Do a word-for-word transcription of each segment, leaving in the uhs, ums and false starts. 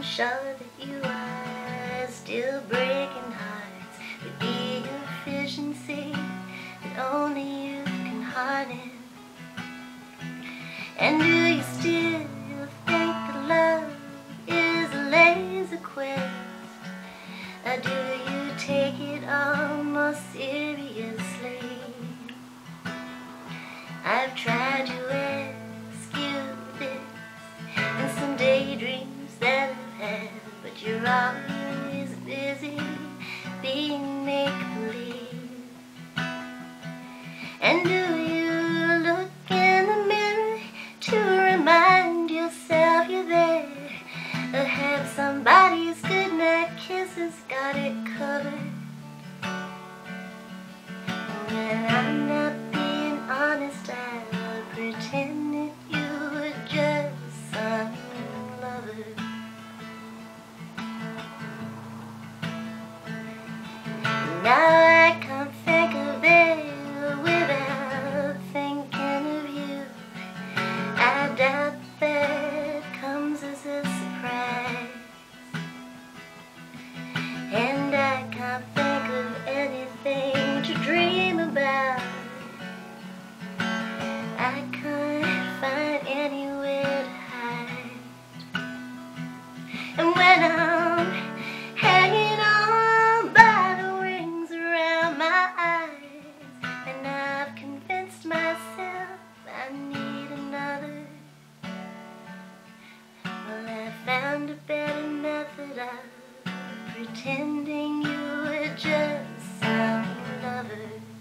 sure that you are still breaking hearts with the efficiency that only you can harness. And do you still think that love is a laser quest? Or do you take it all more seriously? I've tried to ask you this and some daydreams that I've had, but you're always busy being make-believe. And do you look in the mirror to remind yourself you're there? Or have somebody's goodnight kisses got it covered? When I'm not being honest, I'll pretend that you were just some lover. Now I can't think of it without thinking of you. I doubt that comes as a surprise, and I can't think of anything to dream about. I can't find anywhere to hide. And when I'm hanging on by the rings around my eyes, and I've convinced myself I need another, well, I found a better method of pretending you were just some lover.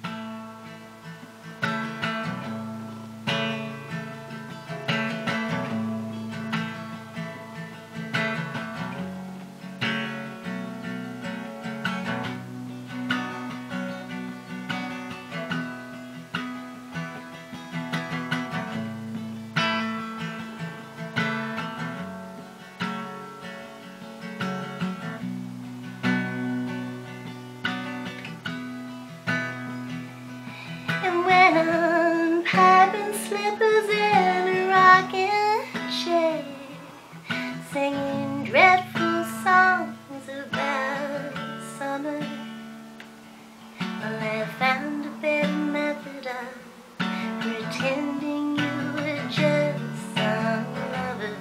When I'm piping slippers in a rocking chair, singing dreadful songs about summer, well, I found a better method of pretending you were just some lover.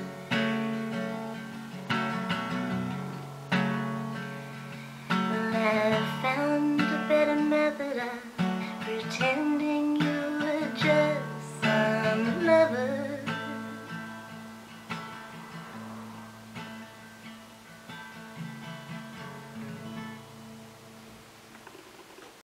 Well, I found a better method of pretending